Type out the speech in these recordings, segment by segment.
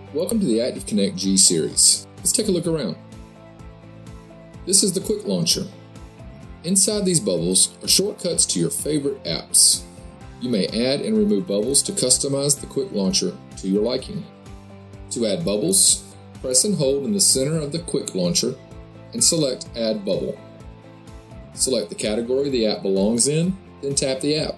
Welcome to the ActivConnect G-Series. Let's take a look around. This is the Quick Launcher. Inside these bubbles are shortcuts to your favorite apps. You may add and remove bubbles to customize the Quick Launcher to your liking. To add bubbles, press and hold in the center of the Quick Launcher and select Add Bubble. Select the category the app belongs in, then tap the app.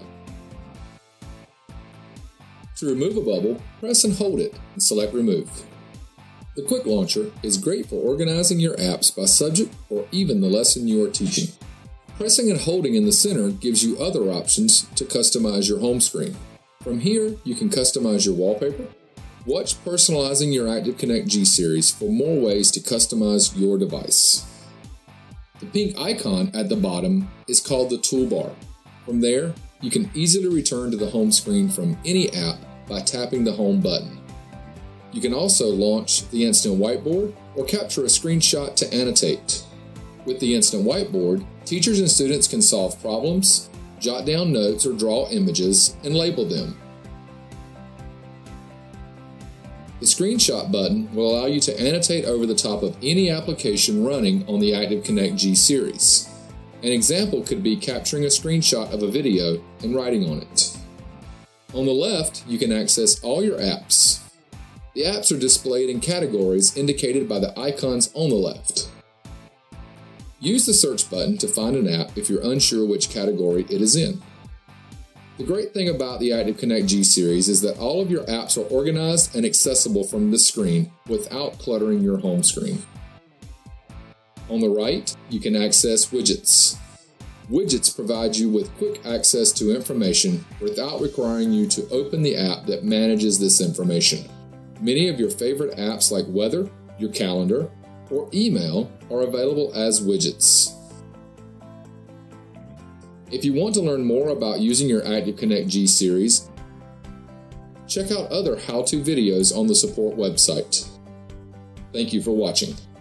To remove a bubble, press and hold it and select Remove. The Quick Launcher is great for organizing your apps by subject or even the lesson you are teaching. Pressing and holding in the center gives you other options to customize your home screen. From here, you can customize your wallpaper. Watch Personalizing Your ActivConnect G-Series for more ways to customize your device. The pink icon at the bottom is called the Toolbar. From there, you can easily return to the home screen from any app by tapping the Home button. You can also launch the Instant Whiteboard or capture a screenshot to annotate. With the Instant Whiteboard, teachers and students can solve problems, jot down notes or draw images, and label them. The Screenshot button will allow you to annotate over the top of any application running on the ActivConnect G-Series. An example could be capturing a screenshot of a video and writing on it. On the left, you can access all your apps. The apps are displayed in categories indicated by the icons on the left. Use the search button to find an app if you're unsure which category it is in. The great thing about the ActivConnect G-Series is that all of your apps are organized and accessible from this screen without cluttering your home screen. On the right, you can access widgets. Widgets provide you with quick access to information without requiring you to open the app that manages this information. Many of your favorite apps like weather, your calendar, or email are available as widgets. If you want to learn more about using your ActivConnect G-Series, check out other how-to videos on the support website. Thank you for watching.